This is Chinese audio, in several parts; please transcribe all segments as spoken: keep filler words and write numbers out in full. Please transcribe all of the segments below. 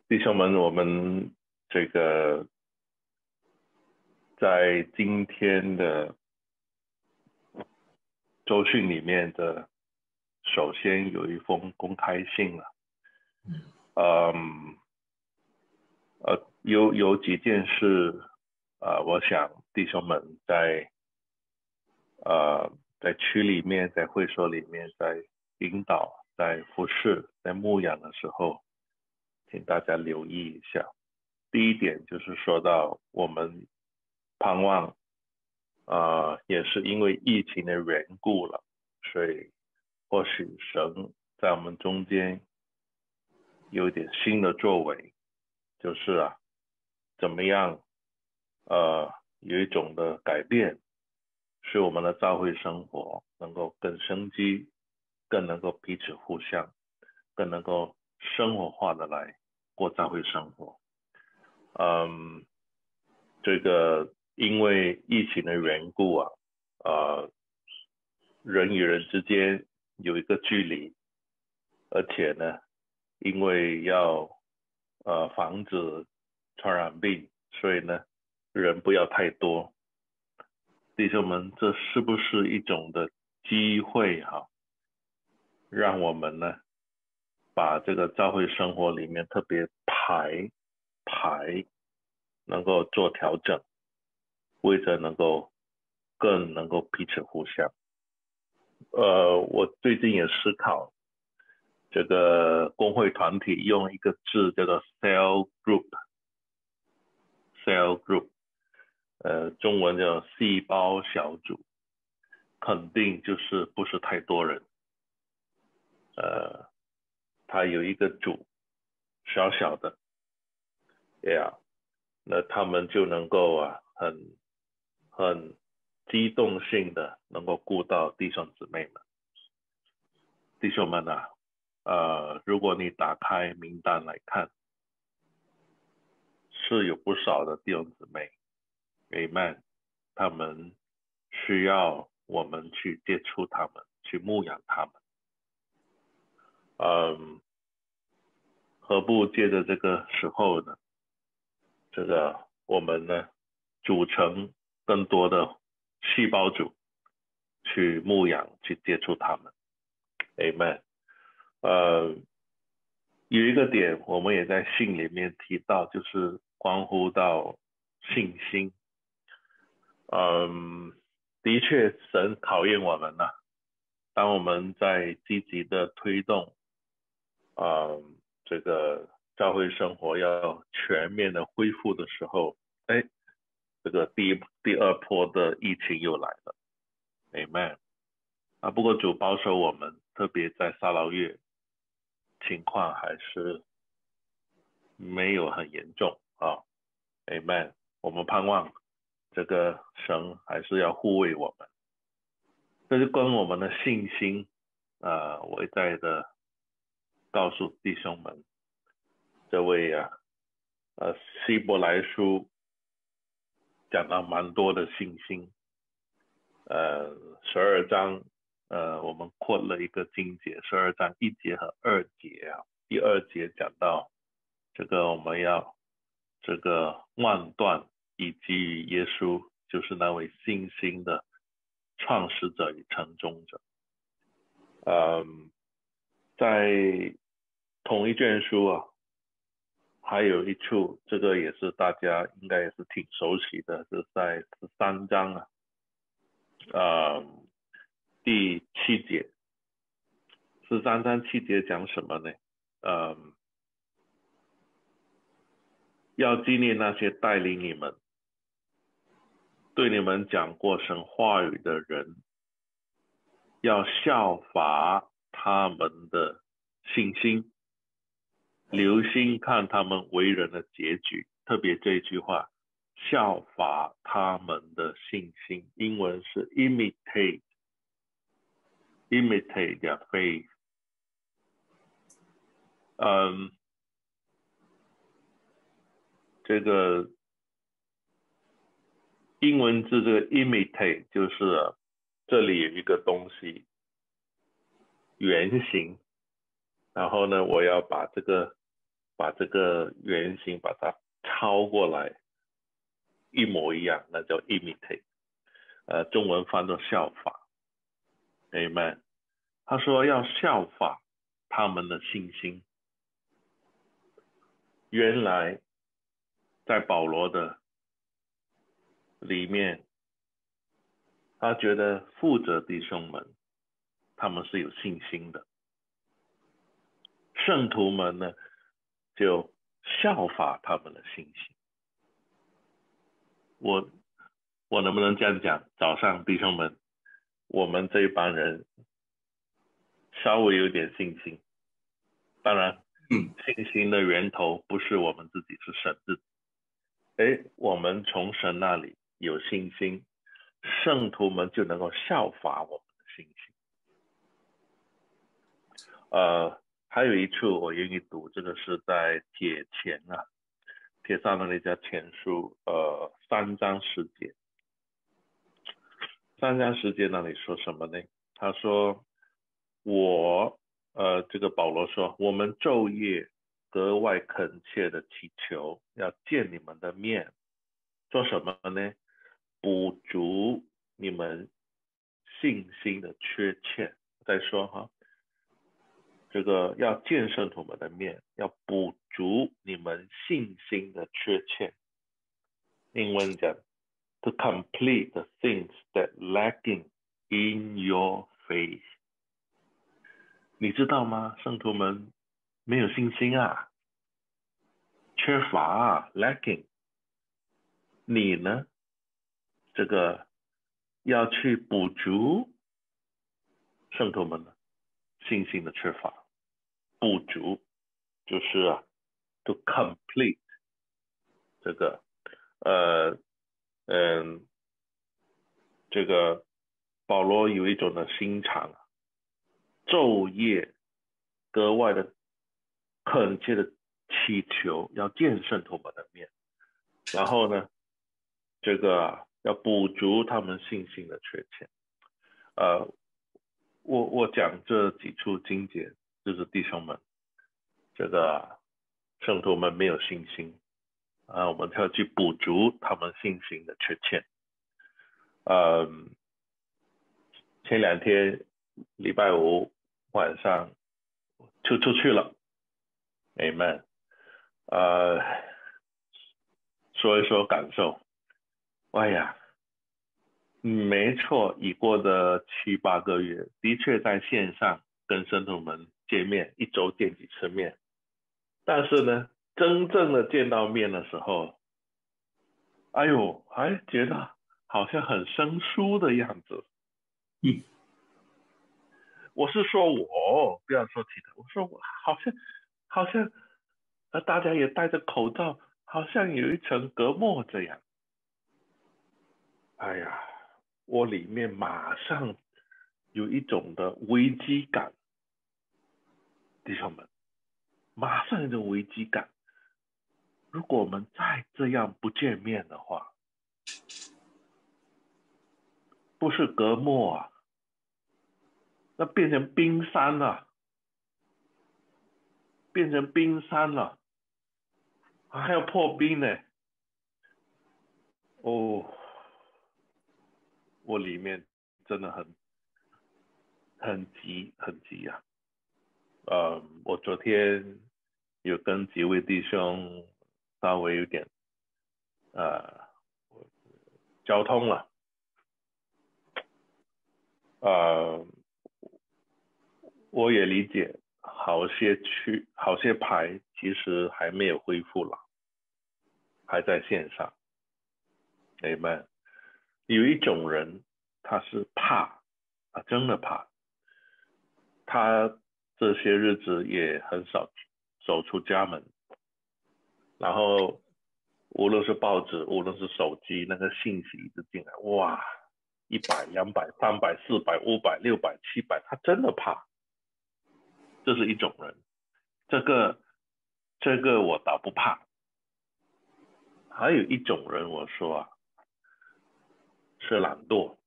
弟兄们，我们这个在今天的周讯里面的，首先有一封公开信了。嗯，呃，有有几件事，呃，我想弟兄们在呃在区里面，在会所里面，在引导、在服侍、在牧养的时候，请大家留意一下。第一点就是说到我们盼望，呃，也是因为疫情的缘故了，所以或许神在我们中间有一点新的作为，就是啊，怎么样，呃，有一种的改变，使我们的教会生活能够更生机，更能够彼此互相，更能够生活化的来过教会生活。嗯，这个因为疫情的缘故啊，呃，人与人之间有一个距离，而且呢，因为要呃防止传染病，所以呢，人不要太多。弟兄们，这是不是一种的机会哈？让我们呢，把这个教会生活里面特别排排能够做调整，为着能够更能够彼此互相。呃，我最近也思考，这个工会团体用一个字叫做 cell group，cell group，呃，中文叫细胞小组，肯定就是不是太多人，呃，它有一个组，小小的，yeah，那他们就能够啊，很很机动性的能够顾到弟兄姊妹们。弟兄们啊，呃，如果你打开名单来看，是有不少的弟兄姊妹 ，Amen， 他们需要我们去接触他们，去牧养他们。嗯，何不借着这个时候呢，这个我们呢组成更多的细胞组，去牧养，去接触他们。Amen。呃，有一个点我们也在信里面提到，就是关乎到信心。嗯，的确，神考验我们了。当我们在积极的推动，嗯，这个教会生活要全面的恢复的时候，哎，这个第一第二波的疫情又来了。Amen。啊，不过主保守我们，特别在沙劳越，情况还是没有很严重啊。Amen。我们盼望这个神还是要护卫我们。这是跟我们的信心啊，我一再的告诉弟兄们，这位啊，呃，希伯来书讲到蛮多的信心，呃，十二章，呃，我们扩了一个经节，十二章一节和二节啊，第二节讲到这个我们要这个万断以基于耶稣，就是那位信心的创始者与成终者。嗯，在同一卷书啊，还有一处，这个也是大家应该也是挺熟悉的，就是在十三章啊，呃，第七节，十三章七节讲什么呢？呃，要纪念那些带领你们、对你们讲过神话语的人，要效法他们的信心，留心看他们为人的结局。特别这一句话，效法他们的信心，英文是 imitate imitate their faith。嗯，这个英文字这个 imitate 就是、啊、这里有一个东西圆形，然后呢，我要把这个把这个原型把它抄过来，一模一样，那叫 imitate， 呃，中文翻作效法。Amen。他说要效法他们的信心。原来在保罗的里面，他觉得负责弟兄们，他们是有信心的。圣徒们呢，就效法他们的信心。我我能不能这样讲？早上弟兄们，我们这一帮人稍微有点信心。当然， 嗯， 信心的源头不是我们自己，是神自己。哎，我们从神那里有信心，圣徒们就能够效法我们的信心。呃，还有一处我愿意读，这个是在帖前啊，帖撒罗尼迦前书呃三章十节，三章十节那里说什么呢？他说我呃这个保罗说，我们昼夜格外恳切的祈求，要见你们的面，做什么呢？补足你们信心的缺欠。再说哈，这个要见圣徒们的面，要补足你们信心的缺欠。英文讲 to complete the things that lacking in your faith。 你知道吗？圣徒们没有信心啊，缺乏啊 lacking。 你呢，这个要去补足圣徒们的信心的缺乏。补足就是啊 to complete 这个呃嗯这个保罗有一种的心肠，昼夜格外的恳切的祈求，要见圣徒们的面，然后呢，这个要补足他们信心的缺欠。呃，我我讲这几处经节，就是弟兄们，这个圣徒们没有信心啊，我们要去补足他们信心的缺欠。嗯，前两天礼拜五晚上就出去了 ，Amen。呃，说一说感受。哎呀，没错，已过的七八个月，的确在线上跟圣徒们见面，一周见几次面。但是呢，真正的见到面的时候，哎呦，还觉得好像很生疏的样子。 嗯， 我是说我，不要说其他。我说我好像好像，呃，大家也戴着口罩，好像有一层隔膜这样。哎呀，我里面马上有一种的危机感，弟兄们，马上有一种危机感。如果我们再这样不见面的话，不是隔膜啊，那变成冰山了，变成冰山了，还要破冰呢。哦，我里面真的很很急很急呀、啊。呃，我昨天有跟几位弟兄稍微有点呃交通了，呃，我也理解，好些区好些牌其实还没有恢复了，还在线上。Amen。有一种人他是怕，他真的怕，他这些日子也很少走出家门，然后无论是报纸，无论是手机，那个信息一直进来，哇，一百、两百、三百、四百、五百、六百、七百，他真的怕。这是一种人，这个这个我倒不怕。还有一种人，我说啊，是懒惰。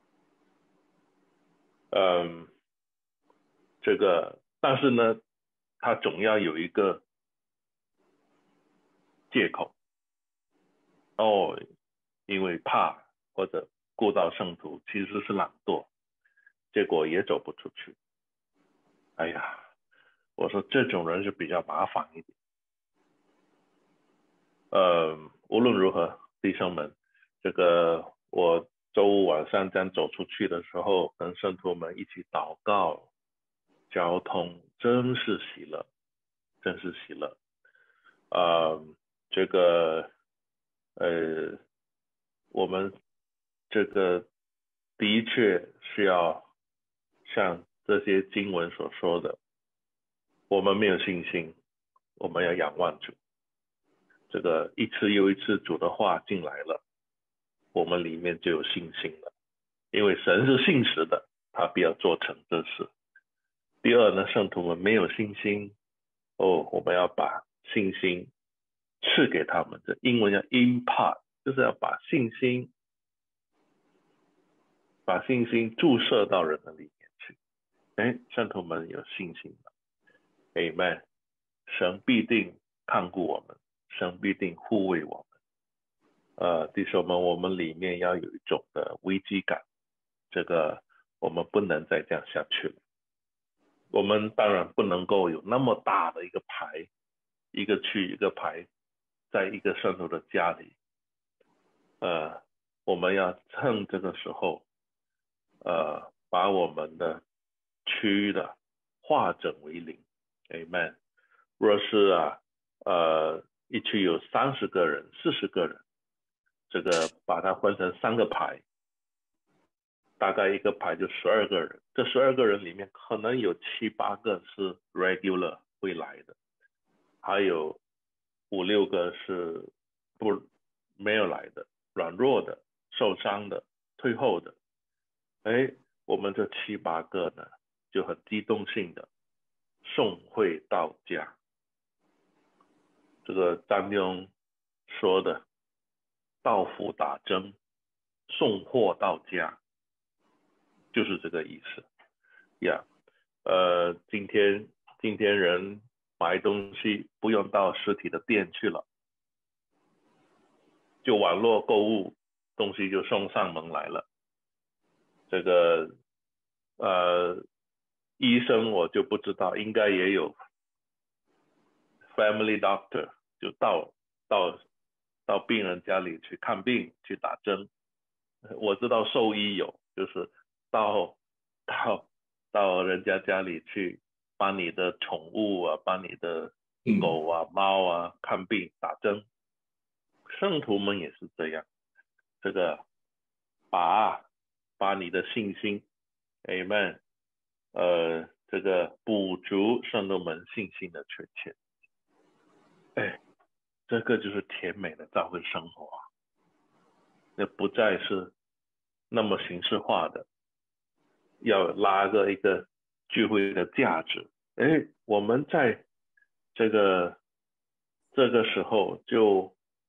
嗯，这个但是呢， 他总要有一个借口，哦，因为怕或者顾到圣徒，其实是懒惰，结果也走不出去。哎呀，我说这种人是比较麻烦一点。呃，无论如何，弟兄们，这个我周五晚上这样走出去的时候，跟圣徒们一起祷告，交通真是喜乐，真是喜乐。呃，这个呃，我们这个的确是要像这些经文所说的，我们没有信心，我们要仰望主。这个一次又一次主的话进来了，我们里面就有信心了，因为神是信实的，他必要做成这事。第二呢，圣徒们没有信心，哦，我们要把信心赐给他们，这英文叫 impart， 就是要把信心把信心注射到人的里面去。哎，圣徒们有信心了 Amen， 神必定看顾我们，神必定护卫我们。呃，弟兄们，我们里面要有一种的危机感，这个我们不能再这样下去了。我们当然不能够有那么大的一个牌，一个区一个牌，在一个圣徒的家里，呃，我们要趁这个时候，呃，把我们的区的化整为零 ，Amen。若是啊，呃，一区有三十个人、四十个人，这个把它分成三个排，大概一个排就十二个人，这十二个人里面可能有七八个是 regular 会来的，还有五六个是不没有来的，软弱的、受伤的、退后的。哎，我们这七八个呢，就很机动性的送会到家。这个张庸说的到府打针，送货到家，就是这个意思呀。Yeah, 呃，今天今天人买东西不用到实体的店去了，就网络购物，东西就送上门来了。这个呃，医生我就不知道，应该也有 family doctor， 就到到到病人家里去看病去打针。我知道兽医有，就是到到到人家家里去帮你的宠物啊，帮你的狗啊、猫啊看病打针。圣徒们也是这样，这个把把你的信心 Amen， 呃，这个补足圣徒们信心的缺欠。哎，这个就是甜美的教会生活啊，那不再是那么形式化的，要拉个一个聚会的价值。哎，我们在这个这个时候就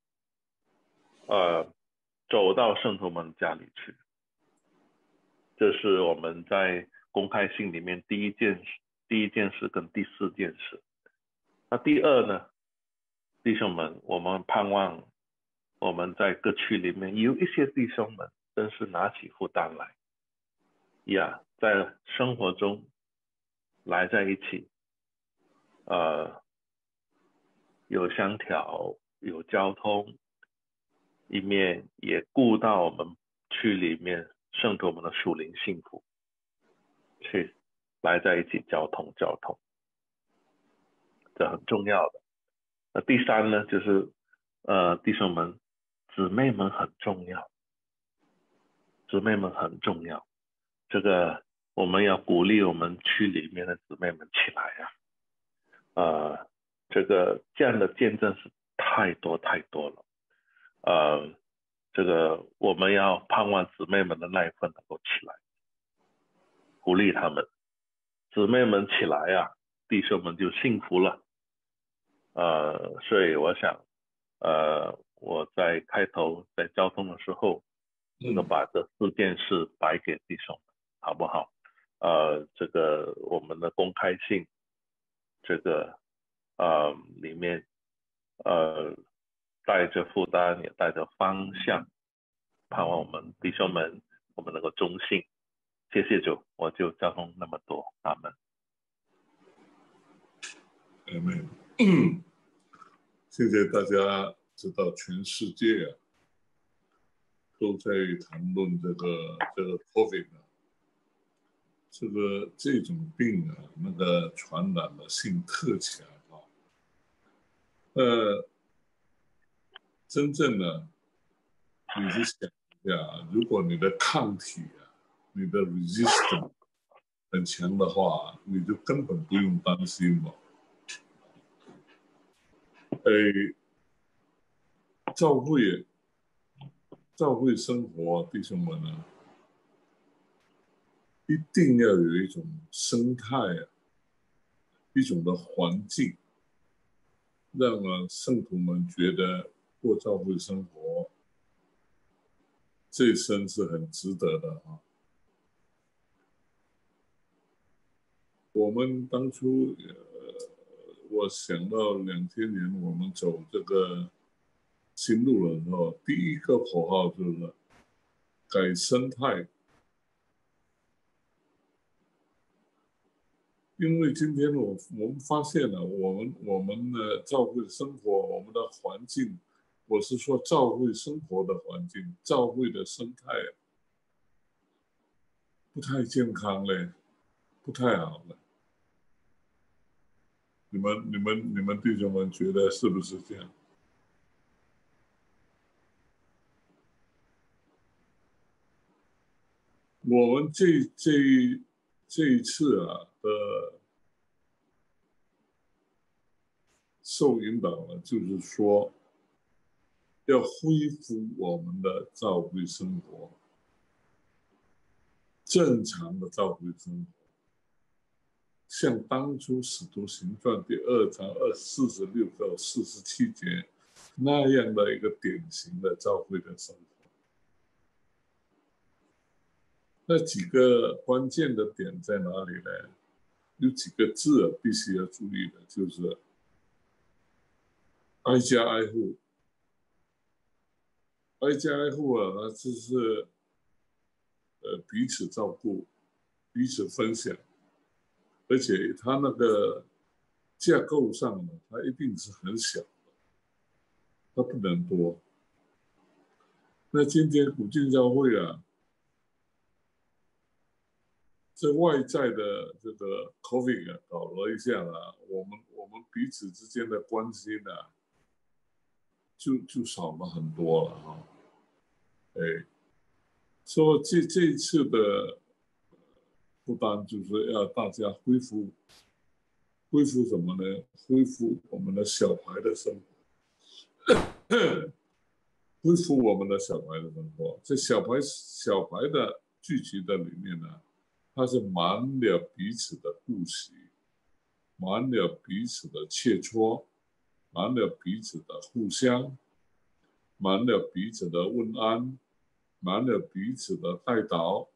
呃走到圣徒们家里去，这是我们在公开信里面第一件第一件事跟第四件事。那第二呢，弟兄们，我们盼望我们在各区里面有一些弟兄们真是拿起负担来呀，在生活中来在一起，呃，有相调，有交通，一面也顾到我们区里面圣徒们的属灵幸福，去来在一起交通交通，这很重要的。那第三呢，就是呃弟兄们姊妹们很重要，姊妹们很重要，这个我们要鼓励我们区里面的姊妹们起来啊，呃，这个这样的见证是太多太多了，呃，这个我们要盼望姊妹们的那一份能够起来，鼓励他们，姊妹们起来啊，弟兄们就幸福了，呃，所以我想，呃，我在开头在交通的时候，这个把这四件事摆给弟兄们，好不好？呃，这个我们的公开信这个呃里面呃带着负担也带着方向，盼望我们弟兄们我们能够忠信。谢谢主，我就交通那么多，阿们。 阿们。现在大家知道，全世界啊都在谈论这个这个 COVID 啊，这个这种病啊，那个传染的性特强啊。呃，真正的你去想一下，如果你的抗体啊，你的 resistance 很强的话，你就根本不用担心嘛。哎，教会，教会生活，弟兄们啊，一定要有一种生态啊，一种的环境，让啊圣徒们觉得过教会生活这一生是很值得的啊。我们当初，呃，我想到两千年我们走这个新路的时候，第一个口号就是改生态。因为今天我我们发现了，我们我们的教会生活，我们的环境，我是说教会生活的环境，教会的生态不太健康嘞，不太好了。你们你们你们弟兄们觉得是不是这样？我们这这这一次啊的受引导呢，就是说要恢复我们的教会生活，正常的教会生活。像当初《使徒行传》第二章二四十六到四十七节那样的一个典型的教会的生活。那几个关键的点在哪里呢？有几个字啊，必须要注意的，就是挨家挨户，挨家挨户啊，那就是呃彼此照顾，彼此分享，而且它那个架构上呢，它一定是很小的，它不能多。那今天古晋教会啊，这外在的这个 COVID 啊，搞了一下啊，我们我们彼此之间的关系呢，就就少了很多了哈。哎，说这这一次的不单就是要大家恢复恢复什么呢？恢复我们的小孩的生活，恢复我们的小孩的生活。这小孩小孩的聚集的里面呢，它是满了彼此的顾惜，满了彼此的切磋，满了彼此的互相，满了彼此的问安，满了彼此的带导。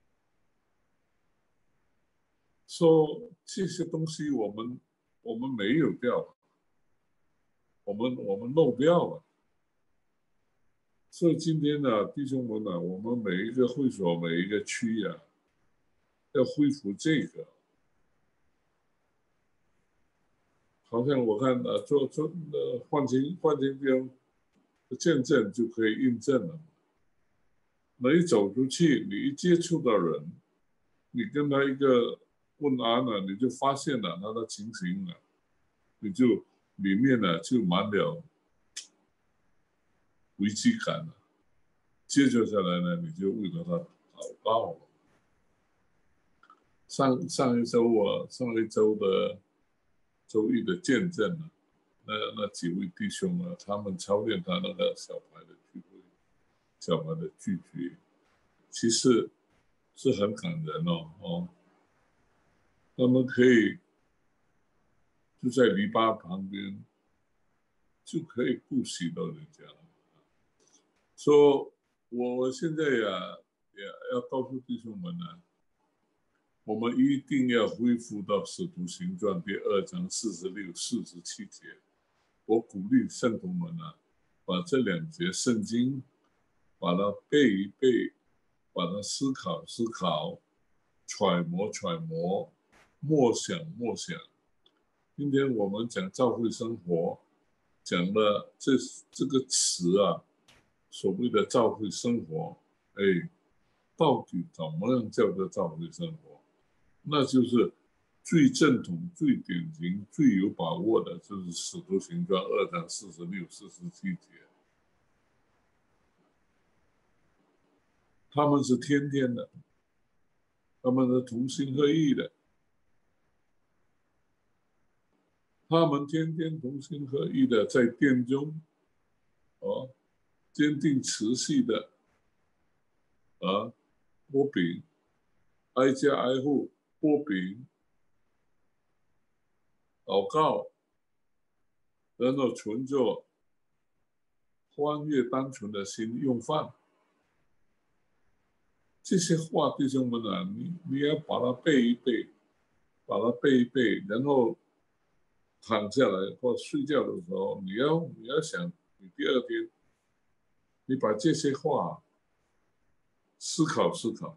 说这些东西我们我们没有掉，我们我们漏掉了。所以今天呢，弟兄们呢，我们每一个会所每一个区呀、啊，要恢复这个。好像我看呃，做做呃幻情幻情兵见证就可以印证了。你一走出去，你一接触到人，你跟他一个问安了，你就发现了他的情形了，你就里面呢就满了危机感了。接着下来呢，你就为了他祷告了。上上一周我上一周的周一的见证呢，那那几位弟兄啊，他们操练他那个小孩的聚会，小孩的聚集，其实是很感人哦哦。他们可以就在篱笆旁边，就可以顾惜到人家。说我现在呀，也要告诉弟兄们呢， 我们一定要恢复到《使徒行传》第二章四十六、四十七节。我鼓励圣徒们啊，把这两节圣经，把它背一背，把它思考思考，揣摩揣摩，默想默想。今天我们讲教会生活，讲了这这个词啊，所谓的教会生活，哎，到底怎么样叫做教会生活？那就是最正统、最典型、最有把握的，就是《使徒行传》二章四十六、四十七节。他们是天天的，他们是同心合意的，他们天天同心合意的在殿中，啊，坚定持续的，啊，擘饼，挨家挨户擘饼，祷告，然后存着欢悦单纯的心用饭。这些话，弟兄们啊，你你要把它背一背，把它背一背，然后躺下来或睡觉的时候，你要你要想，你第二天，你把这些话思考思考，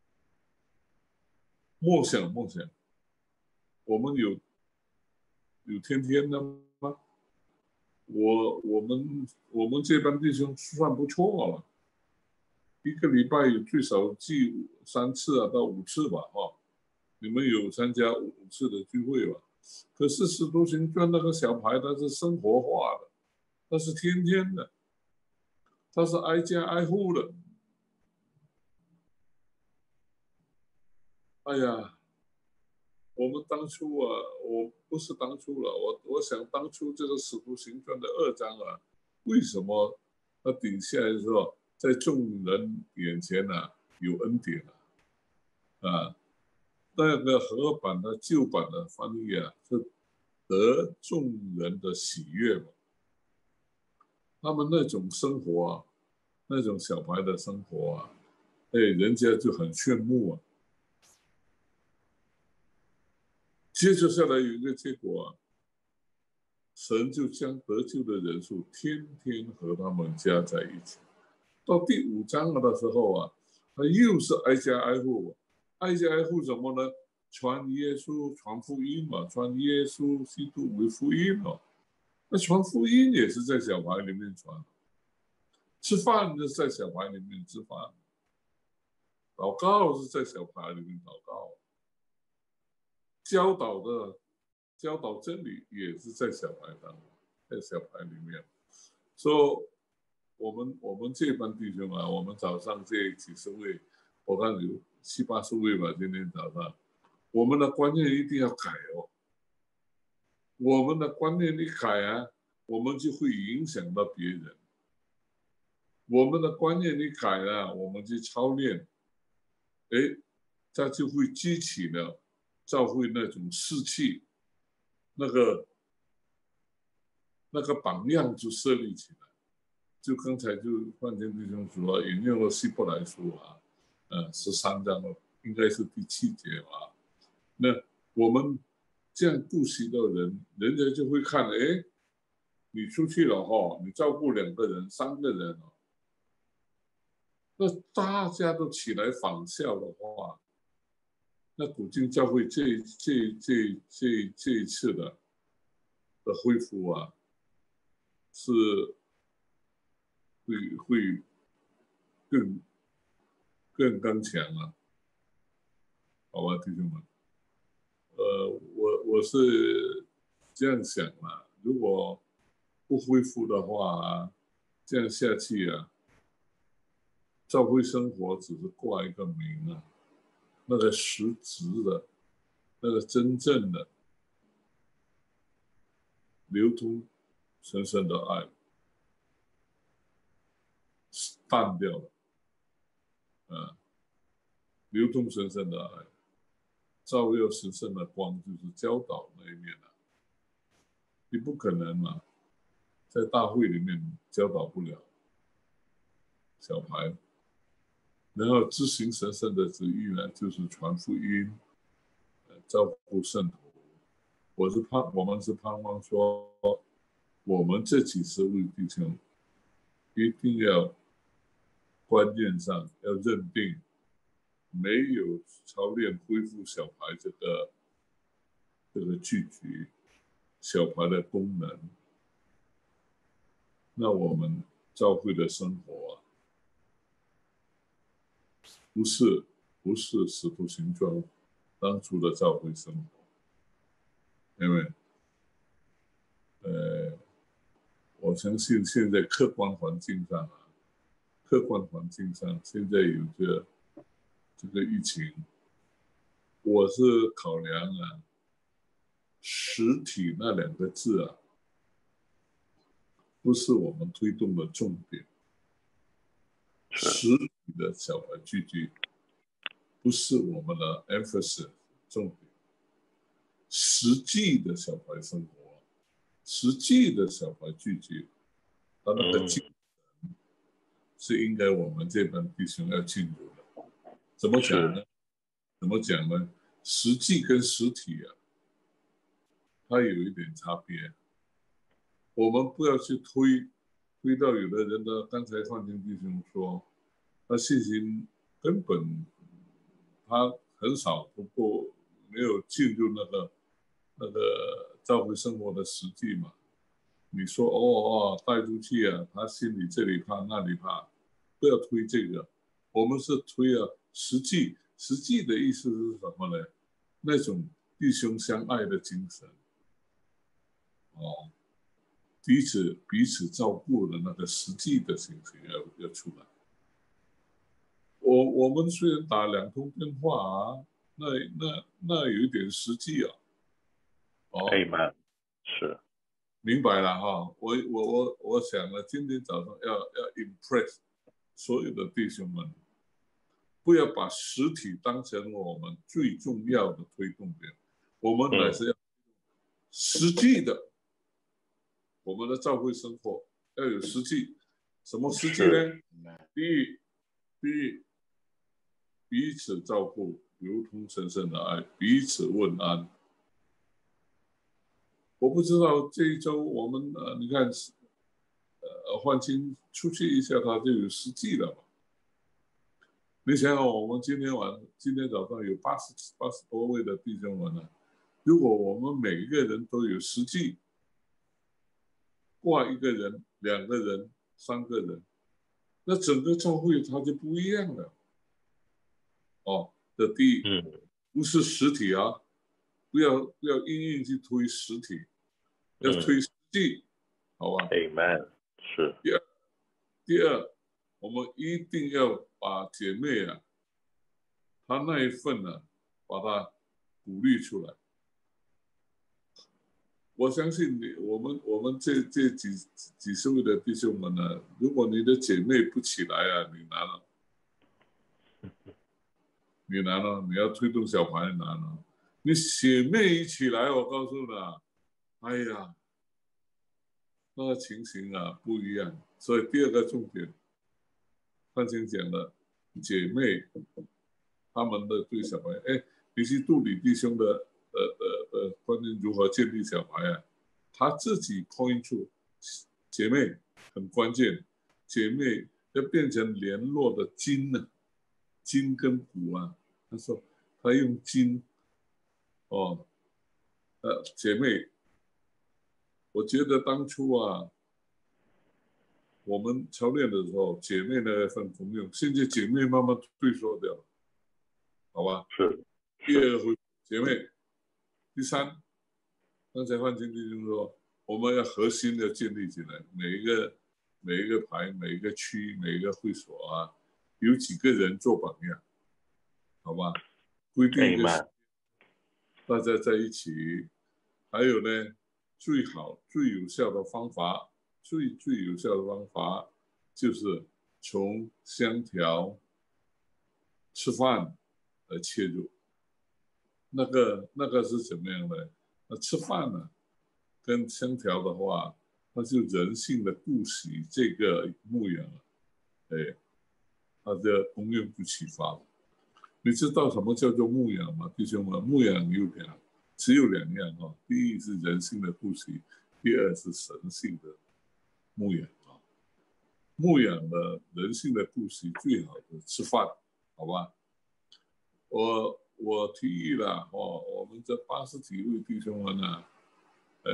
默想默想。我们有有天天的吗？我我们我们这班弟兄算不错了，一个礼拜有最少聚三次啊到五次吧，哈、哦，你们有参加五次的聚会吧？可是使徒行传那个小牌，它是生活化的，它是天天的，它是挨家挨户的。哎呀，我们当初啊，我不是当初了，我我想当初这个使徒行传的二章啊，为什么它顶下来说，在众人眼前啊有恩典啊？啊，那个合版的旧版的翻译啊，是得众人的喜悦嘛。他们那种生活啊，那种小孩的生活啊，哎，人家就很羡慕啊。接着下来有一个结果啊，神就将得救的人数天天和他们加在一起。到第五章的时候啊，他又是挨家挨户，挨家挨户什么呢？传耶稣，传福音嘛，传耶稣基督为福音嘛。那传福音也是在小孩里面传，吃饭是在小孩里面吃饭，祷告是在小孩里面祷告，教导的教导真理也是在小孩当中，在小孩里面。所以，我们我们这班弟兄啊，我们早上这几十位，我看有七八十位吧，今天早上，我们的观念一定要改哦。我们的观念一改啊，我们就会影响到别人。我们的观念一改啊，我们就操练，哎，它就会激起了教会那种士气，那个那个榜样就设立起来。就刚才就范天弟兄说引用了希伯来书啊，呃，十三章了，应该是第七节吧。那我们这样顾惜的人，人家就会看，哎，你出去了哈，你照顾两个人、三个人哦，那大家都起来仿效的话，那古今教会这这这这这一次的的恢复啊，是会会更更刚强啊，好吧，弟兄们。呃，我我是这样想啊，如果不恢复的话，这样下去啊，教会生活只是挂一个名啊，那个实质的、那个真正的流通神圣的爱淡掉了，啊，流通神圣的爱，照耀神圣的光，就是教导那一面啊，你不可能嘛，在大会里面教导不了小孩。然后执行神圣的旨意呢，就是传福音， 照顾圣徒。我是盼，我们是盼望说，我们这几十位弟兄一定要观念上要认定，没有操练恢复小孩这个这个聚集小孩的功能，那我们教会的生活啊，不是不是使徒行传当初的教会生活，因为呃，我相信现在客观环境上啊，客观环境上现在有这这个疫情，我是考量啊，实体那两个字啊，不是我们推动的重点。实体的小孩聚集不是我们的 emphasis 重点，实际的小孩生活，实际的小孩聚集，他那个精神是应该我们这班弟兄要进入的。怎么讲呢？怎么讲呢？实际跟实体啊，它有一点差别。我们不要去推，推到有的人呢，刚才范清弟兄说，他信心根本他很少，不过没有进入那个那个教会生活的实际嘛。你说哦哦带出去啊，他心里这里怕那里怕，不要推这个。我们是推啊实际，实际的意思是什么呢？那种弟兄相爱的精神，哦，彼此彼此照顾的那个实际的情形要要出来。我我们虽然打两通电话啊，那那那有一点实际啊，哦， 可以吗？是， 明白了哈。我我我我想了，今天早上要要 impress 所有的弟兄们，不要把实体当成我们最重要的推动点，我们乃是要实际的，我们的教会生活要有实际。什么实际呢？第一，第一，彼此照顾，如同神圣的爱，彼此问安。我不知道这一周我们呃，你看，呃，焕清出去一下，他就有实际了嘛。你想想，我们今天晚今天早上有八十八十多位的弟兄们呢，如果我们每一个人都有实际，挂一个人、两个人、三个人，那整个教会它就不一样了。哦，这第一， 嗯， 不是实体啊，不要不要硬硬去推实体，要推实际，好吧 ？Amen，是。 第二，第二，我们一定要把姐妹啊，她那一份呢、啊，把她鼓励出来。我相信你，我们我们这这几几十位的弟兄们呢，如果你的姐妹不起来啊，你难了，你难了，你要推动小孩难了。你姐妹一起来，我告诉你啊，哎呀，那个情形啊不一样。所以第二个重点，范青讲的，姐妹他们的对小孩，哎，比起杜里弟兄的呃呃呃，关于如何建立小孩啊，他自己 point 出姐妹很关键，姐妹要变成联络的筋呢、啊，筋跟骨啊。他说他用筋哦，呃，姐妹，我觉得当初啊，我们操练的时候，姐妹那份功用，现在姐妹慢慢退缩掉了，好吧？ 是第二是， 回姐妹，第三，刚才范清弟兄说，我们要核心的建立起来，每一个每一个排、每一个区、每一个会所啊，有几个人做榜样，好吧？规定一个时 ，Amen， 大家在一起，还有呢，最好最有效的方法，最最有效的方法就是从香调吃饭来切入。那个那个是怎么样的？那吃饭呢，跟香调的话，那就人性的顾惜这个牧养了，哎，它的功用就启发了。 你知道什么叫做牧养吗，弟兄们？牧养有两，只有两样啊。第一是人性的呼吸，第二是神性的牧养啊。牧养的人性的呼吸最好的吃饭，好吧？我我提议了哦，我们这八十几位弟兄们呢，呃，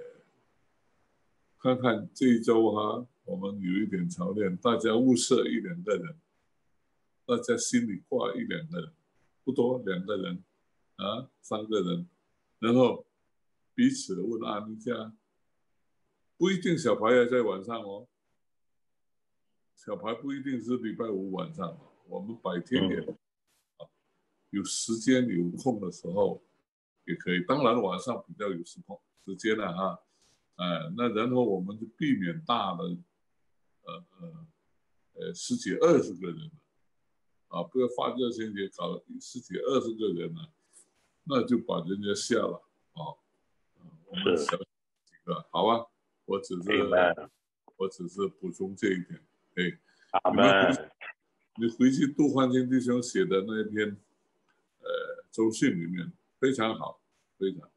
看看这一周哈，我们有一点操练，大家物色一两个人，大家心里挂一两个人，不多，两个人啊，三个人，然后彼此问安一下，不一定小孩要在晚上哦，小孩不一定是礼拜五晚上哦，我们白天也嗯有时间有空的时候也可以，当然晚上比较有时空时间了哈，哎，那然后我们就避免大的，呃呃呃十几二十个人啊，不要发热线节搞十几二十个人了，那就把人家吓了啊。我们是小几个，好吧？我只是 ，Amen， 我只是补充这一点。哎， 阿你们回门， 你回去杜焕清弟兄写的那篇呃周信里面非常好，非常好。